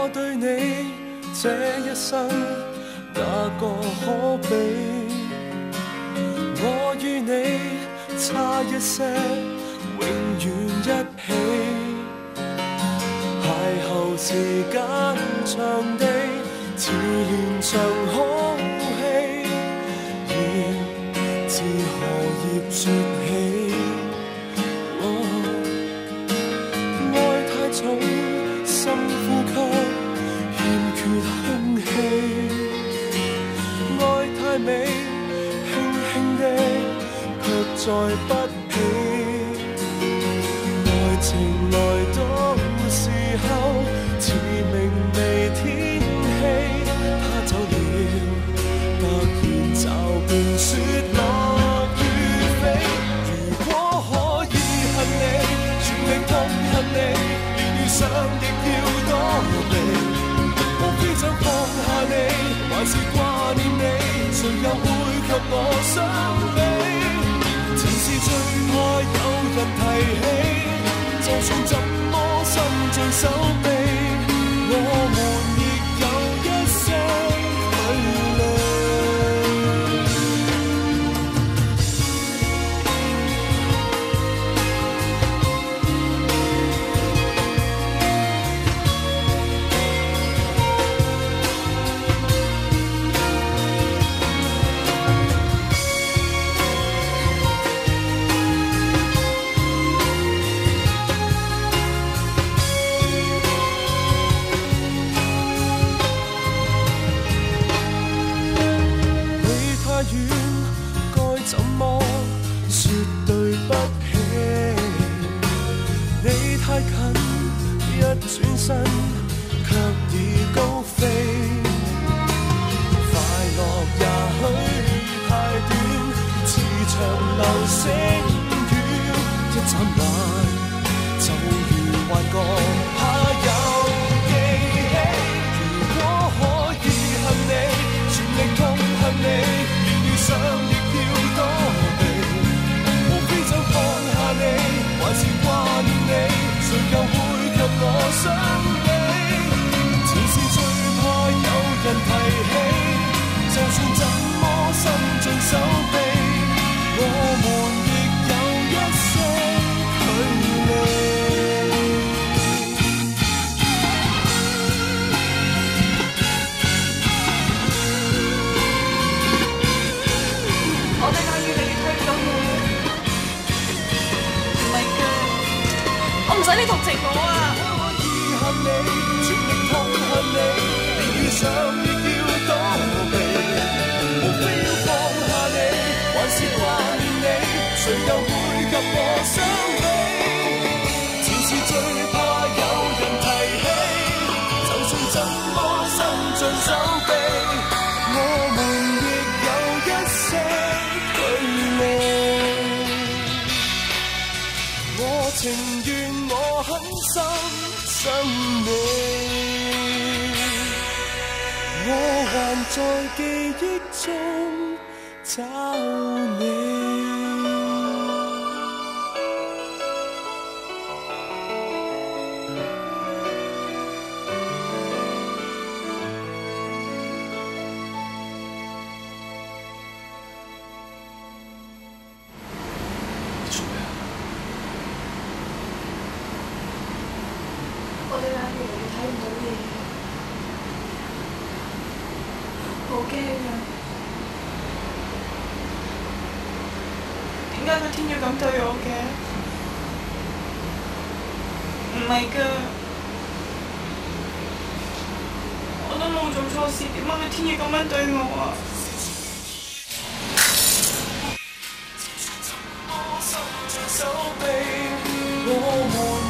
我對你這一生哪個可比？我與你差一些，永遠一起。邂逅時間長地，似連場好戲，要自何葉説起？愛太重，深呼吸，欠缺空氣。愛太美，輕輕的，卻載不起。愛情來到時候，似明媚天氣。他走了，突然驟變雪落雨飛。如果可以恨你，全力痛恨你，連遇上亦要躲避。無非想放下你，還是掛念你，誰又會及我相比？前事最怕有人提起，就算怎麼心醉手臂，我們亦有一些距離。轉身卻已高飛，快樂也許太短，似長流星雨，一眨眼就如幻覺，怕有記起。如果可以恨你，全力痛恨你，連遇上亦要躲避。無非想放下你，還是掛念你，誰又會我想你，前事最怕有人提起，就算怎麼心盡手臂，我們亦有一些距離。 我對我越嚟越睇唔到你，唔係㗎，我唔使你同情我啊！ 恨你，全力痛恨你，連遇上亦要躲避。無非要放下你，還是掛念你，誰又會及我相比？前事最怕有人提起，就算怎麼心盡手臂，我們亦有一些距離。我情願我狠心想你，我還在記憶中找你。 我哋兩個越嚟越睇唔到嘢，好驚啊！點解個天要咁對我嘅？唔係㗎，我都冇做錯事，點解個天要咁樣對我啊？ 我